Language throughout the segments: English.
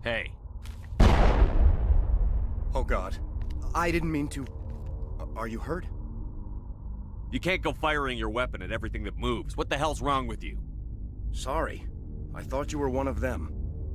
Hey, Oh God. I didn't mean to... Are you hurt? you can't go firing your weapon at everything that moves. What the hell's wrong with you? Sorry. I thought you were one of them.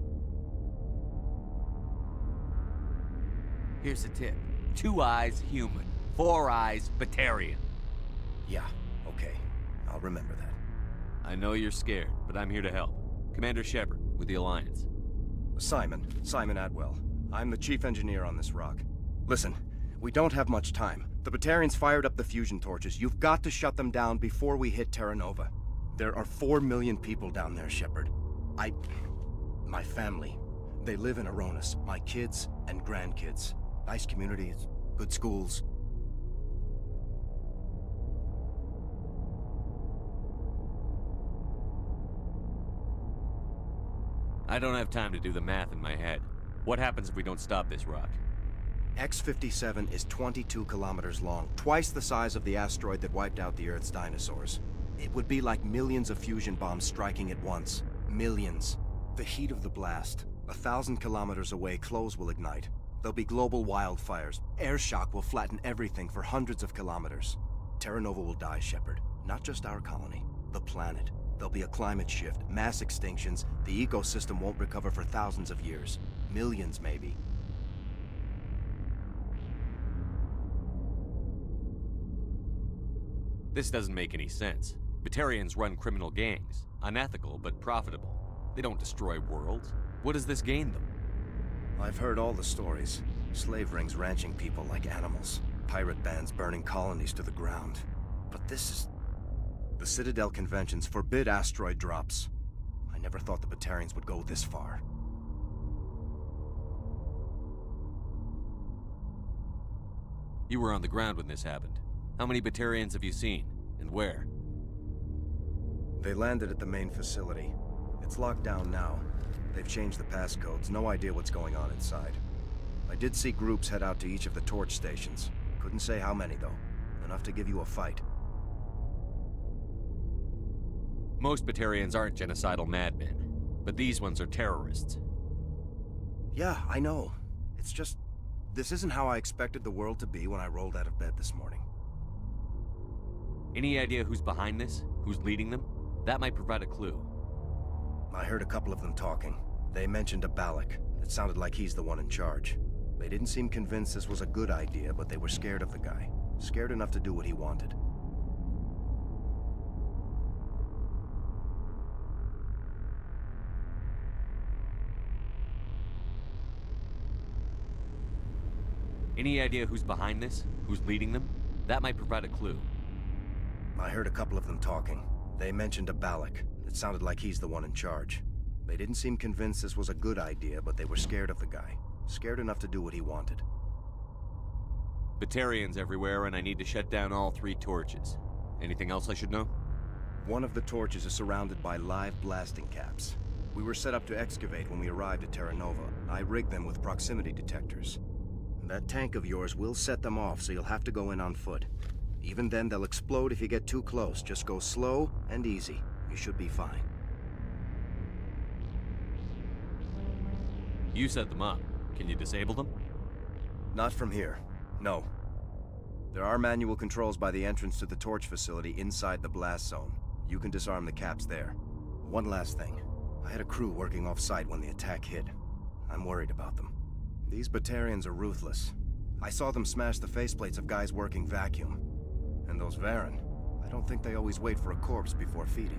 Here's a tip. 2 eyes, human. 4 eyes, Batarian. Yeah, okay. I'll remember that. I know you're scared, but I'm here to help. Commander Shepard, with the Alliance. Simon Atwell. I'm the chief engineer on this rock. Listen, we don't have much time. The Batarians fired up the fusion torches. You've got to shut them down before we hit Terra Nova. There are 4 million people down there, Shepard. My family. They live in Aronis. My kids and grandkids. Nice communities, good schools. I don't have time to do the math in my head. What happens if we don't stop this rock? X-57 is 22 kilometers long, twice the size of the asteroid that wiped out the Earth's dinosaurs. It would be like millions of fusion bombs striking at once. Millions. The heat of the blast. 1,000 kilometers away, clothes will ignite. There'll be global wildfires. Air shock will flatten everything for hundreds of kilometers. Terra Nova will die, Shepard. Not just our colony. The planet. There'll be a climate shift, mass extinctions. The ecosystem won't recover for thousands of years. Millions, maybe. This doesn't make any sense. Batarians run criminal gangs. Unethical, but profitable. They don't destroy worlds. What does this gain them? I've heard all the stories. Slave rings ranching people like animals. Pirate bands burning colonies to the ground. But this is... The Citadel conventions forbid asteroid drops. I never thought the Batarians would go this far. You were on the ground when this happened. How many Batarians have you seen? And where? They landed at the main facility. It's locked down now. They've changed the passcodes. No idea what's going on inside. I did see groups head out to each of the torch stations. Couldn't say how many, though. Enough to give you a fight. Most Batarians aren't genocidal madmen, but these ones are terrorists. Yeah, I know. It's just... This isn't how I expected the world to be when I rolled out of bed this morning. Any idea who's behind this? Who's leading them? That might provide a clue. I heard a couple of them talking. They mentioned a Balak. It sounded like he's the one in charge. They didn't seem convinced this was a good idea, but they were scared of the guy. Scared enough to do what he wanted. Any idea who's behind this? Who's leading them? That might provide a clue. I heard a couple of them talking. They mentioned a Balak. It sounded like he's the one in charge. They didn't seem convinced this was a good idea, but they were scared of the guy. Scared enough to do what he wanted. Batarians everywhere, and I need to shut down all 3 torches. Anything else I should know? One of the torches is surrounded by live blasting caps. We were set up to excavate when we arrived at Terra Nova. I rigged them with proximity detectors. That tank of yours will set them off, so you'll have to go in on foot. Even then, they'll explode if you get too close. Just go slow and easy. You should be fine. You set them up. Can you disable them? Not from here. No. There are manual controls by the entrance to the torch facility inside the blast zone. You can disarm the caps there. One last thing. I had a crew working off-site when the attack hit. I'm worried about them. These Batarians are ruthless. I saw them smash the faceplates of guys working vacuum. And those Varren, I don't think they always wait for a corpse before feeding.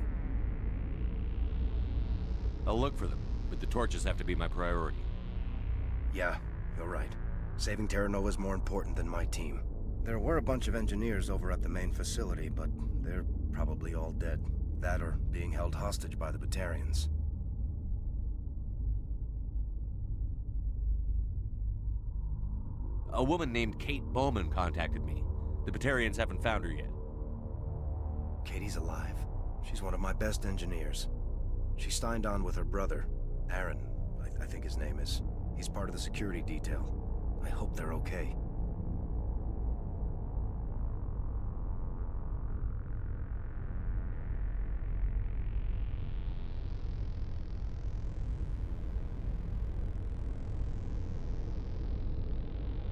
I'll look for them, but the torches have to be my priority. Yeah, you're right. Saving Terra Nova is more important than my team. There were a bunch of engineers over at the main facility, but they're probably all dead. That or being held hostage by the Batarians. A woman named Kate Bowman contacted me. The Batarians haven't found her yet. Katie's alive. She's one of my best engineers. She signed on with her brother, Aaron, I think his name is. He's part of the security detail. I hope they're okay.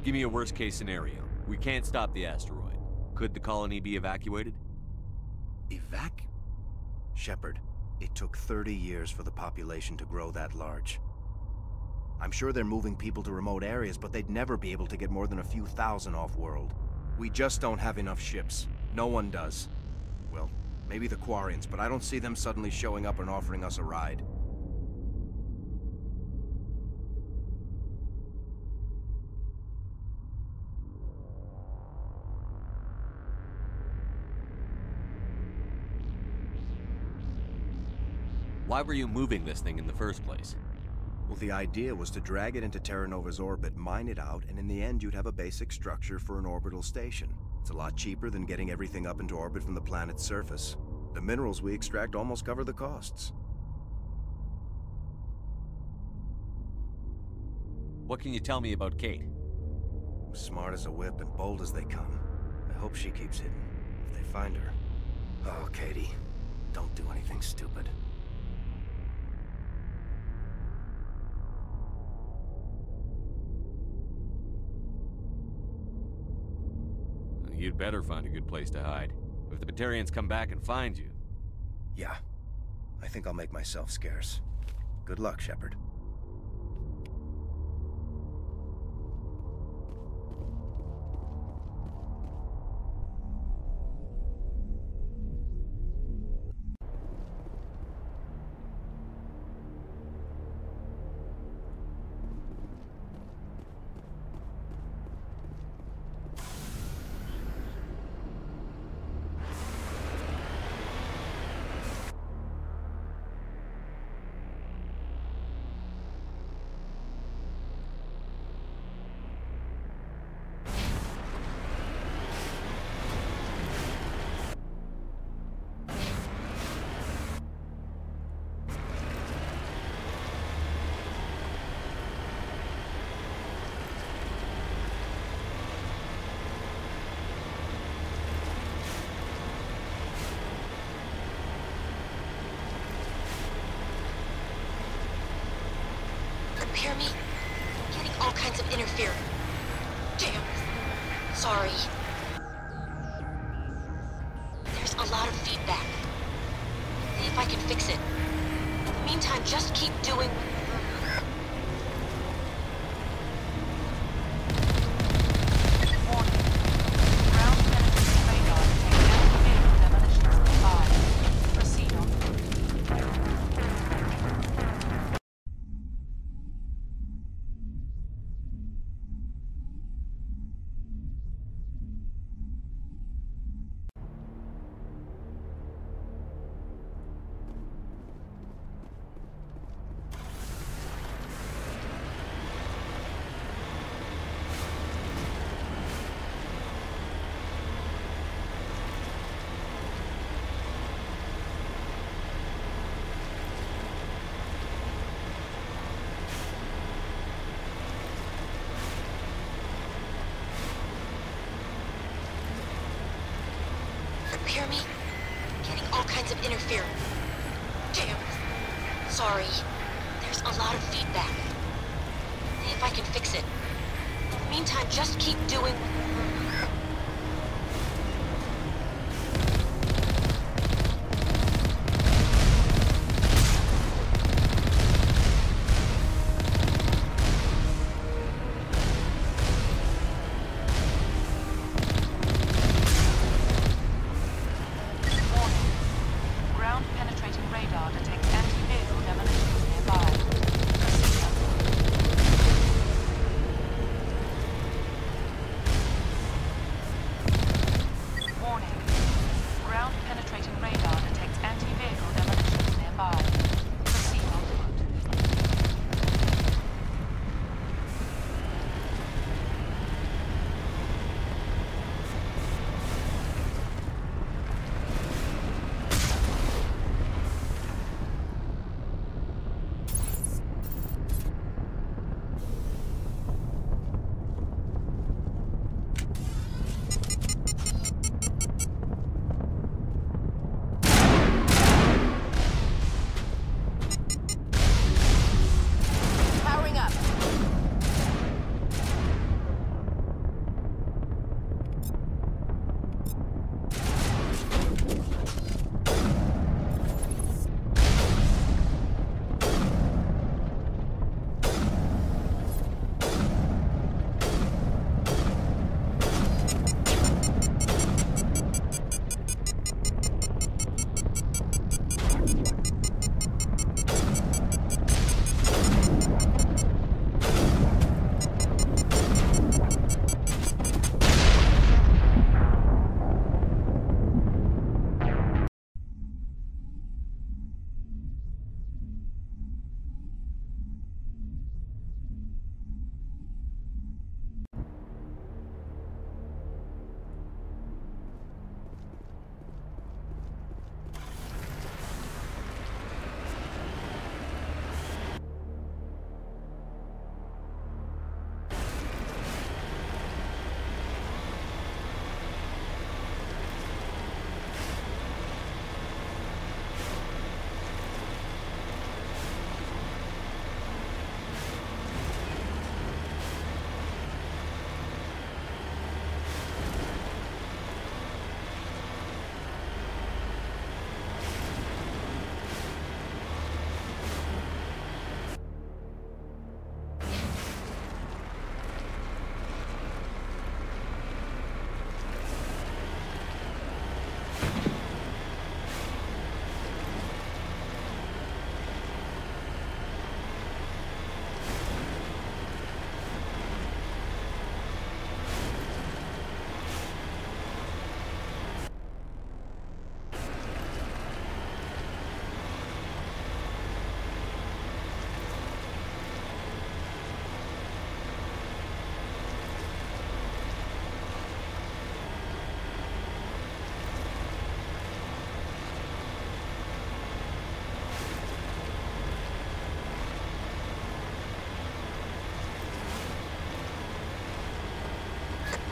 Give me a worst-case scenario. We can't stop the asteroid. Could the colony be evacuated? Shepard, it took 30 years for the population to grow that large. I'm sure they're moving people to remote areas, but they'd never be able to get more than a few thousand off-world. We just don't have enough ships. No one does. Well, maybe the Quarians, but I don't see them suddenly showing up and offering us a ride. Why were you moving this thing in the first place? Well, the idea was to drag it into Terra Nova's orbit, mine it out, and in the end you'd have a basic structure for an orbital station. It's a lot cheaper than getting everything up into orbit from the planet's surface. The minerals we extract almost cover the costs. What can you tell me about Kate? Smart as a whip and bold as they come. I hope she keeps hidden, if they find her. Oh, Katie, don't do anything stupid. You'd better find a good place to hide. If the Batarians come back and find you... Yeah. I think I'll make myself scarce. Good luck, Shepard. Hear me? Getting all kinds of interference. Damn. Sorry. There's a lot of feedback. See if I can fix it. In the meantime, just keep doing... Hear me? Getting all kinds of interference. Damn. Sorry. There's a lot of feedback. See if I can fix it. In the meantime, just keep doing...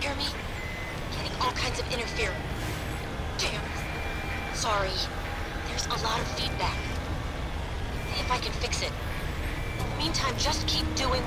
Hear me? Getting all kinds of interference. Damn. Sorry. There's a lot of feedback. See if I can fix it. In the meantime, just keep doing...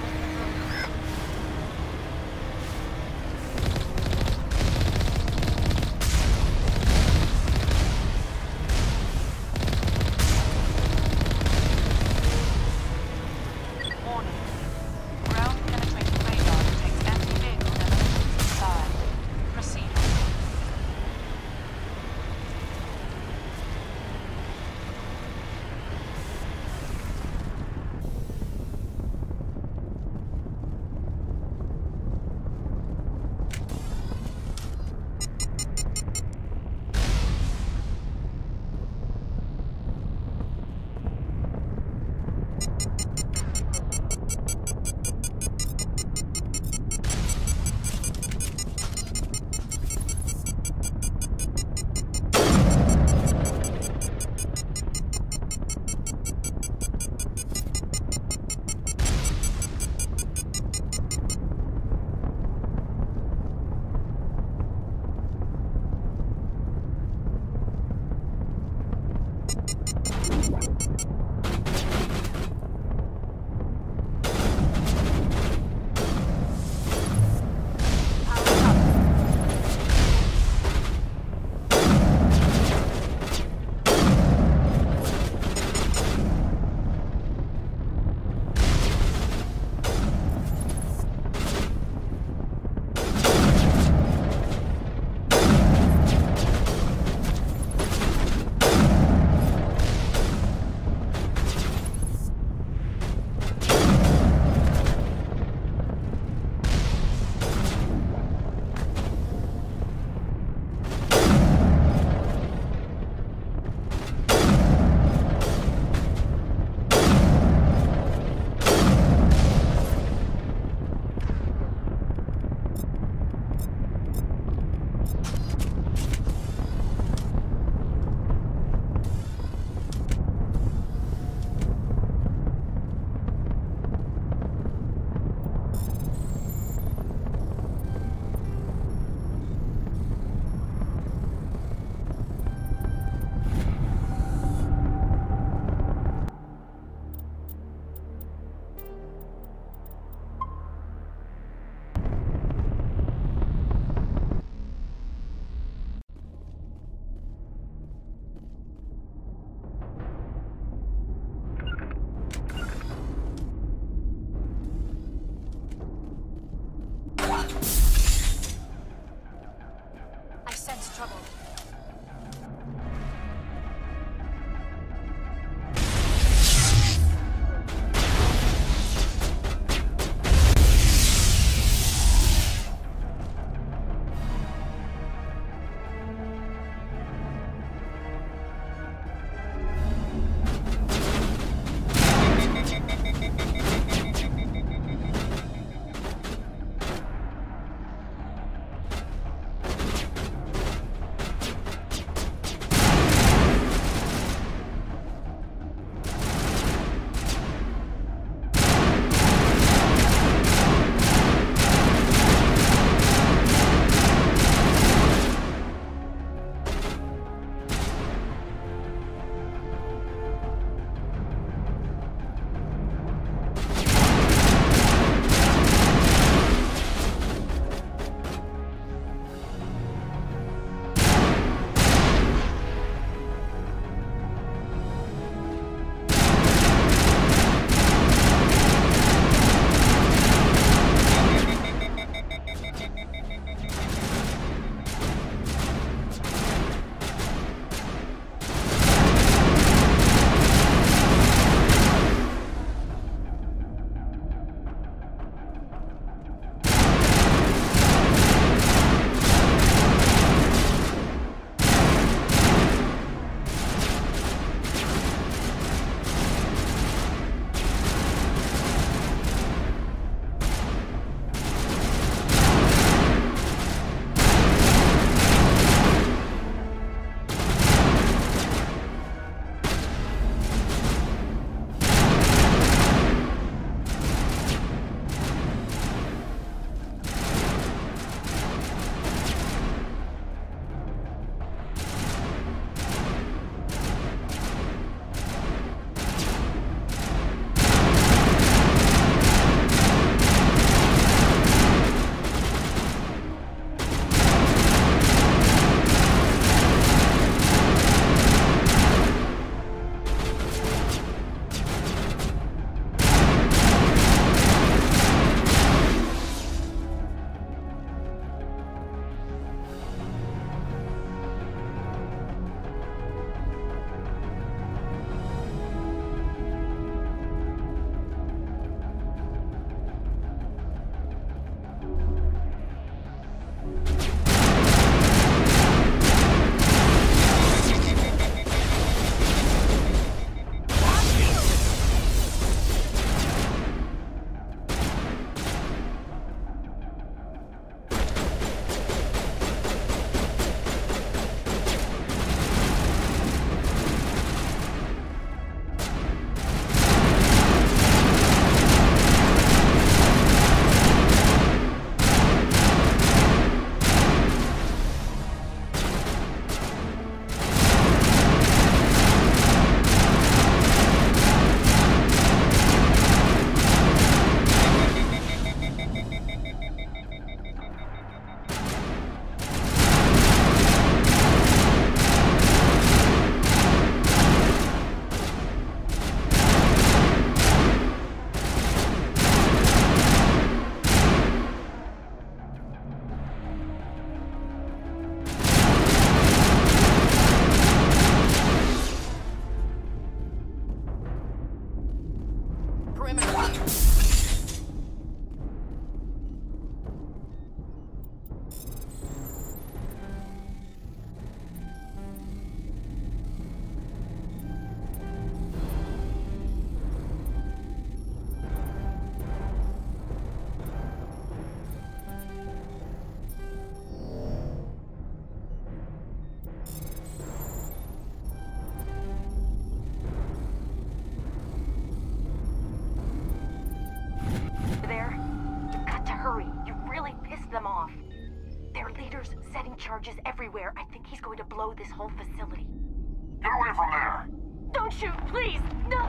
Vader's setting charges everywhere. I think he's going to blow this whole facility. Get away from there! Don't shoot, please! No!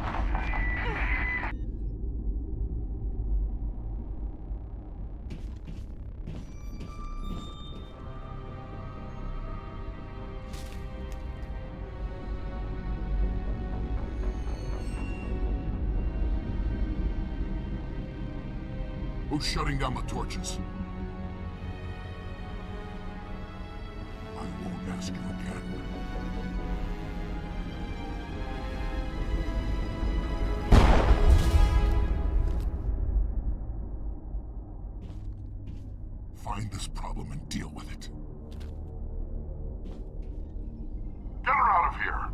Who's shutting down the torches? I won't ask you again. Find this problem and deal with it. Get her out of here!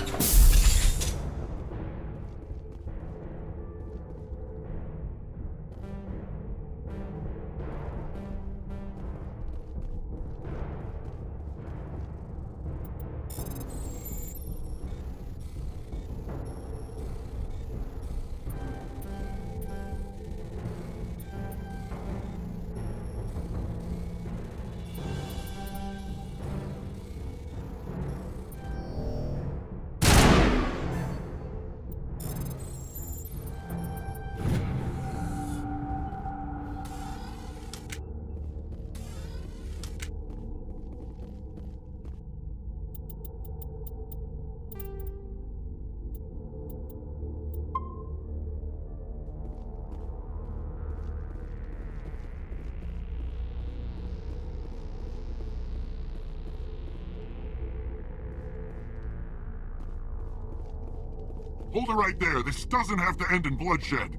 Hold it right there. This doesn't have to end in bloodshed.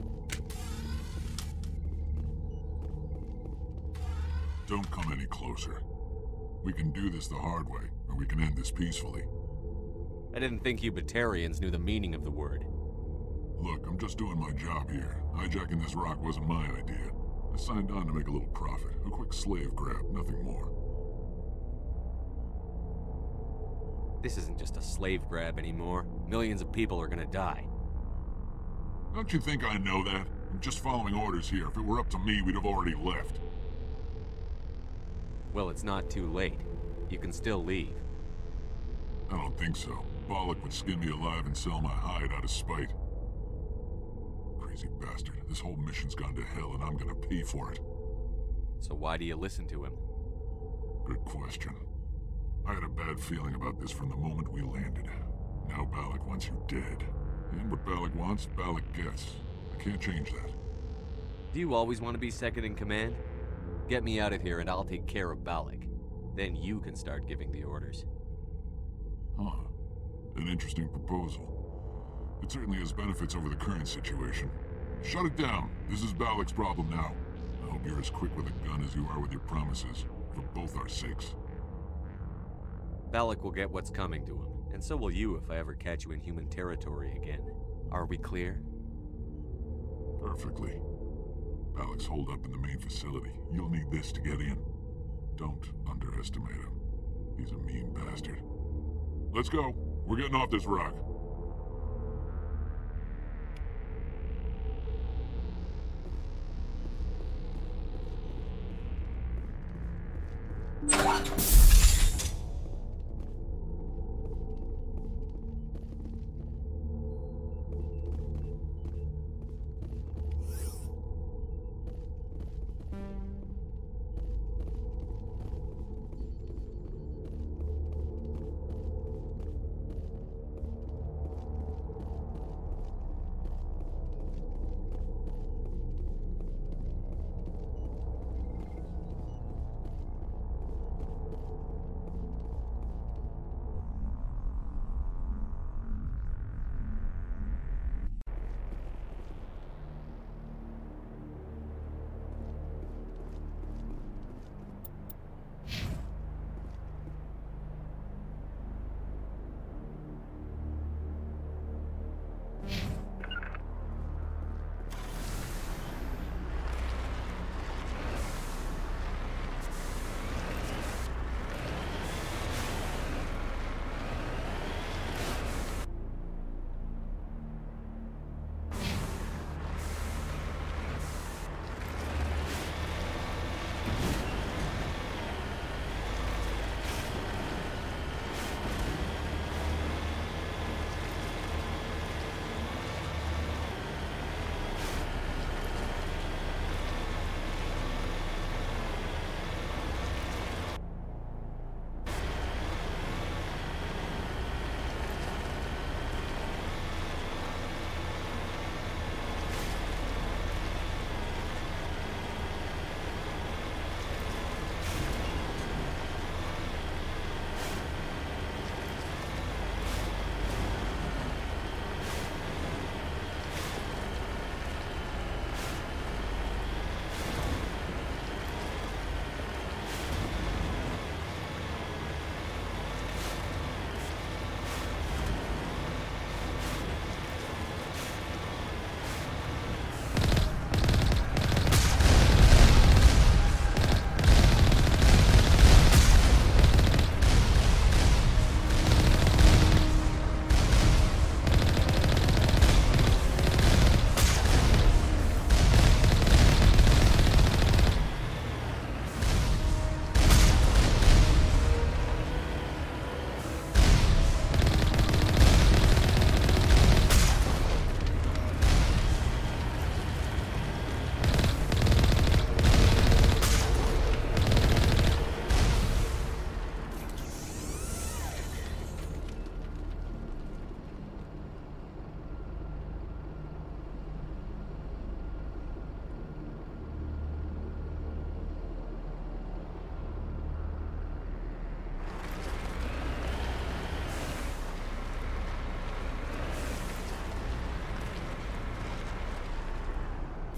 Don't come any closer. We can do this the hard way, or we can end this peacefully. I didn't think you Batarians knew the meaning of the word. Look, I'm just doing my job here. Hijacking this rock wasn't my idea. I signed on to make a little profit. A quick slave grab, nothing more. This isn't just a slave grab anymore. Millions of people are gonna die. Don't you think I know that? I'm just following orders here. If it were up to me, we'd have already left. Well, it's not too late. You can still leave. I don't think so. Balak would skin me alive and sell my hide out of spite. Crazy bastard. This whole mission's gone to hell and I'm gonna pay for it. So why do you listen to him? Good question. I had a bad feeling about this from the moment we landed. Now Balak wants you dead. And what Balak wants, Balak gets. I can't change that. Do you always want to be second in command? Get me out of here and I'll take care of Balak. Then you can start giving the orders. Huh. An interesting proposal. It certainly has benefits over the current situation. Shut it down. This is Balak's problem now. I hope you're as quick with a gun as you are with your promises. For both our sakes. Balak will get what's coming to him, and so will you if I ever catch you in human territory again. Are we clear? Perfectly. Balak's holed up in the main facility. You'll need this to get in. Don't underestimate him. He's a mean bastard. Let's go. We're getting off this rock.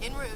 En route.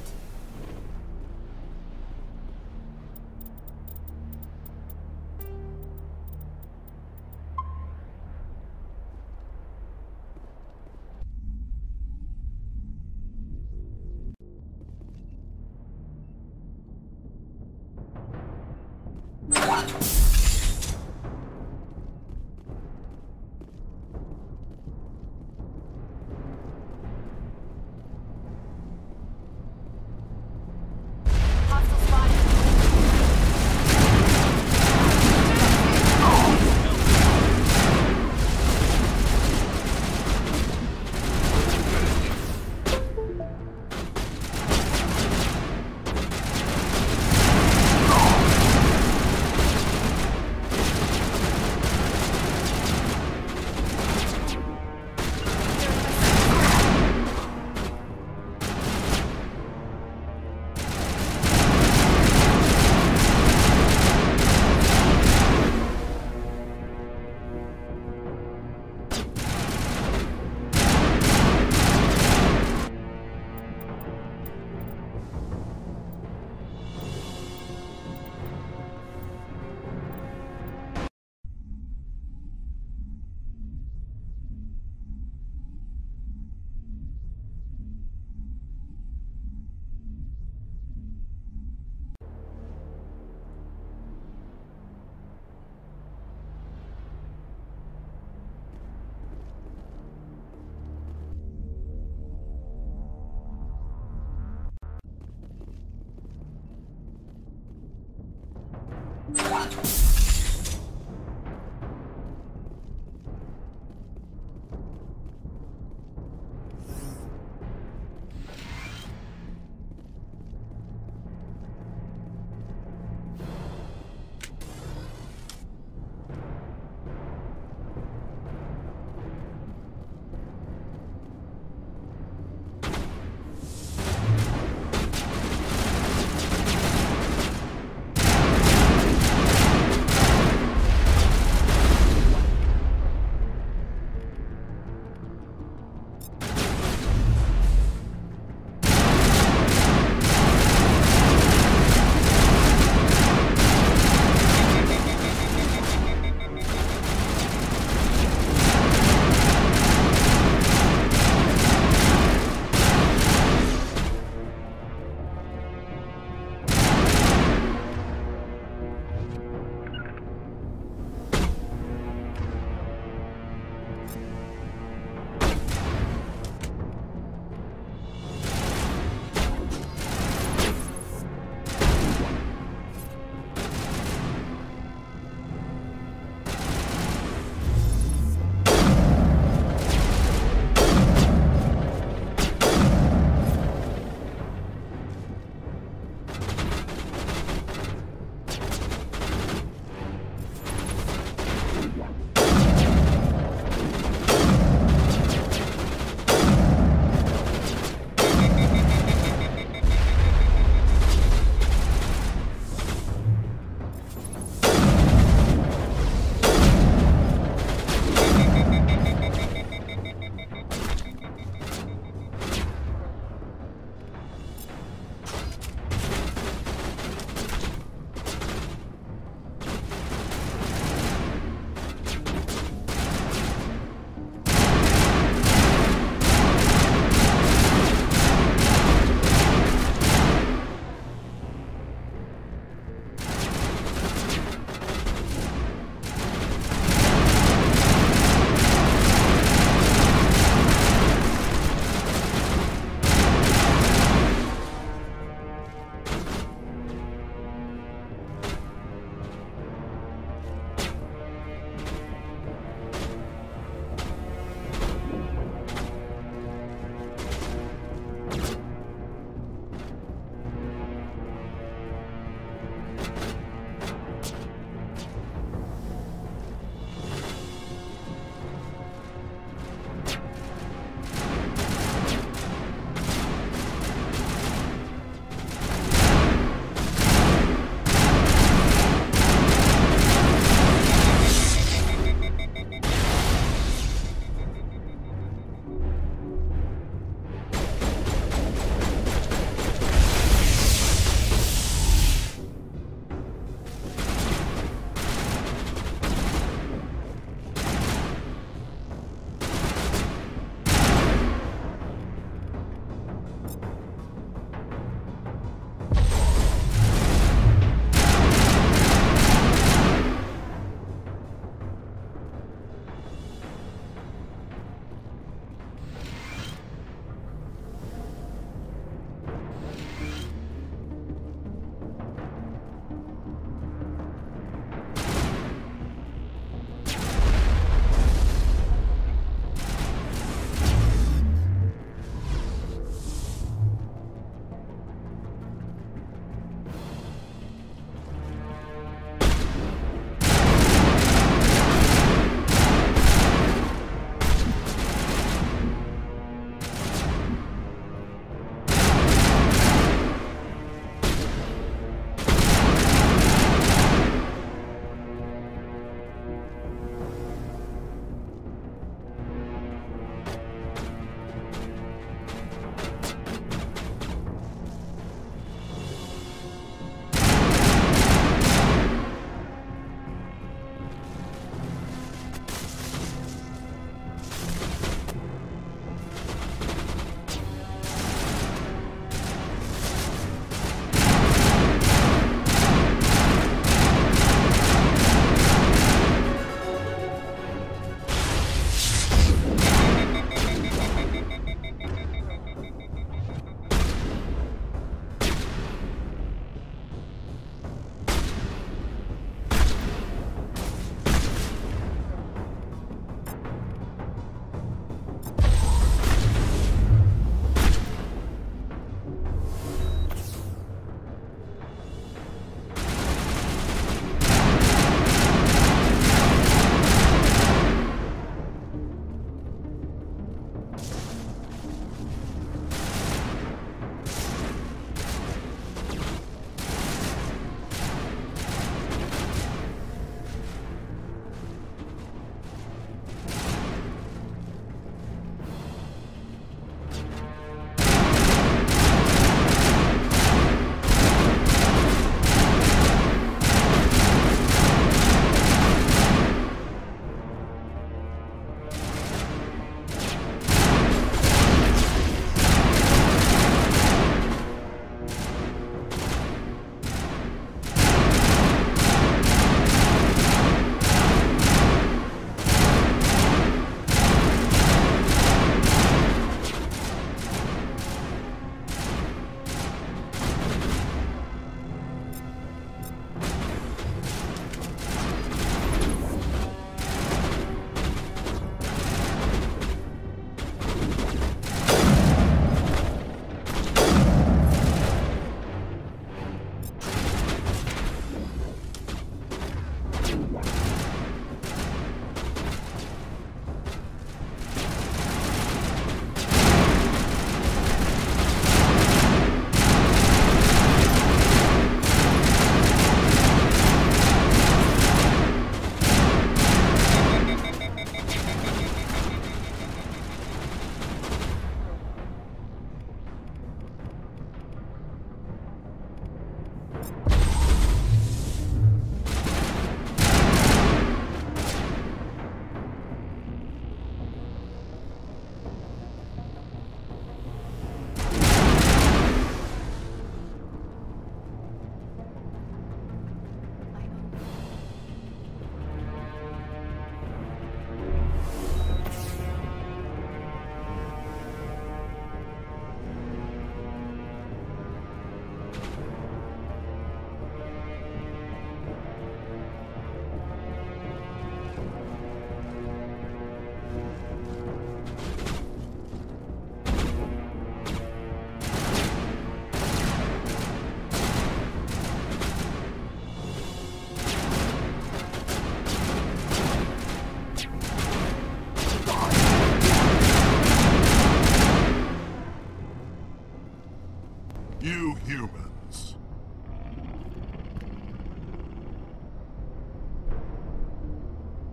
Hostile spotted.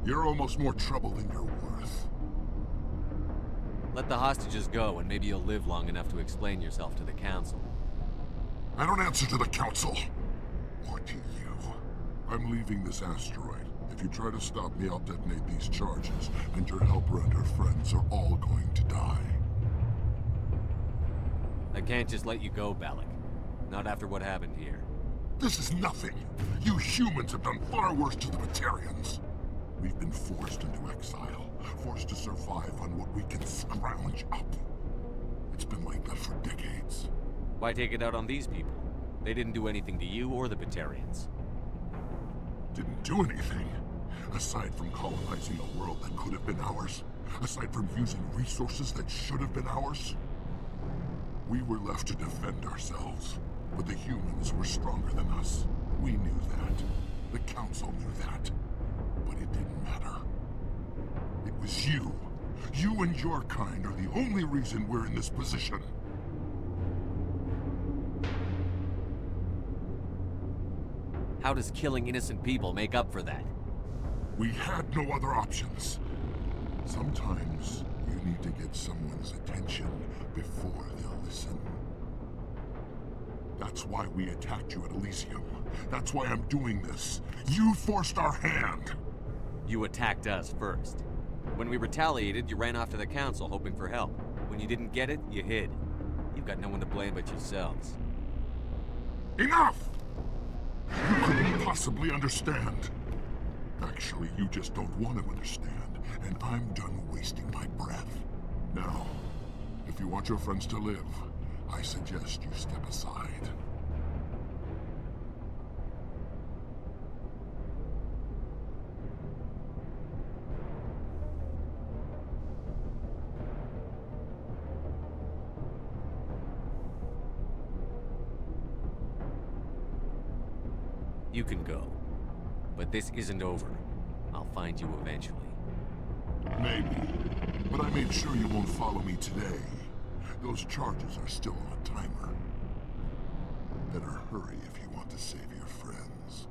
You're almost more trouble than you're worth. Let the hostages go, and maybe you'll live long enough to explain yourself to the Council. I don't answer to the Council. Or to you. I'm leaving this asteroid. If you try to stop me, I'll detonate these charges, and your helper and her friends are all going to die. I can't just let you go, Balak. Not after what happened here. This is nothing. You humans have done far worse to the Batarians. We've been forced into exile, forced to survive on what we can scrounge up. It's been like that for decades. Why take it out on these people? They didn't do anything to you or the Batarians. Didn't do anything. Aside from colonizing a world that could have been ours. Aside from using resources that should have been ours. We were left to defend ourselves. But the humans were stronger than us. We knew that. The Council knew that. But it didn't matter. It was you. You and your kind are the only reason we're in this position. How does killing innocent people make up for that? We had no other options. Sometimes you need to get someone's attention before they'll listen. That's why we attacked you at Elysium. That's why I'm doing this. You forced our hand! You attacked us first. When we retaliated, you ran off to the Council hoping for help. When you didn't get it, you hid. You've got no one to blame but yourselves. Enough! You couldn't possibly understand. Actually, you just don't want to understand, and I'm done wasting my breath. Now, if you want your friends to live, I suggest you step aside. You can go. But this isn't over. I'll find you eventually. Maybe. But I made sure you won't follow me today. Those charges are still on a timer. Better hurry if you want to save your friends.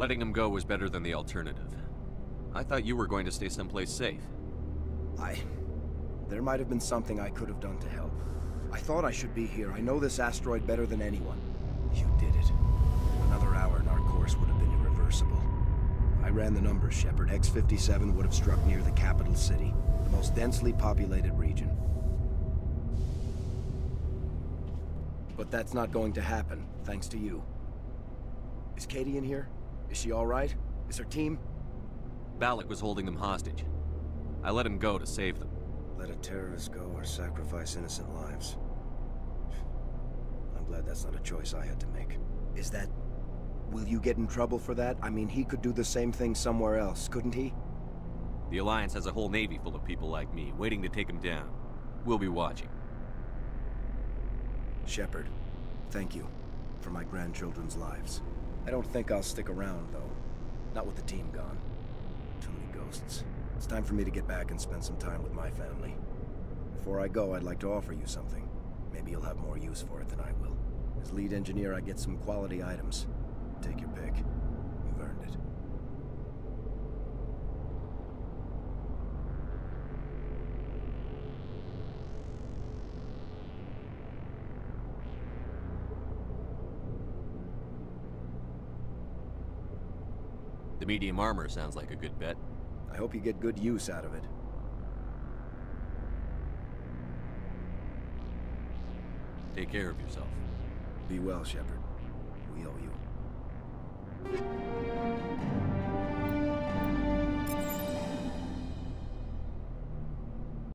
Letting him go was better than the alternative. I thought you were going to stay someplace safe. There might have been something I could have done to help. I thought I should be here. I know this asteroid better than anyone. You did it. Another hour and our course would have been irreversible. I ran the numbers, Shepard. X-57 would have struck near the capital city, the most densely populated region. But that's not going to happen, thanks to you. Is Katie in here? Is she all right? Is her team? Balak was holding them hostage. I let him go to save them. Let a terrorist go or sacrifice innocent lives. I'm glad that's not a choice I had to make. Is that... Will you get in trouble for that? I mean, he could do the same thing somewhere else, couldn't he? The Alliance has a whole navy full of people like me, waiting to take him down. We'll be watching. Shepard, thank you for my grandchildren's lives. I don't think I'll stick around, though. Not with the team gone. Too many ghosts. It's time for me to get back and spend some time with my family. Before I go, I'd like to offer you something. Maybe you'll have more use for it than I will. As lead engineer, I get some quality items. Take your pick. You've earned it. The medium armor sounds like a good bet. I hope you get good use out of it. Take care of yourself. Be well, Shepard. We owe you.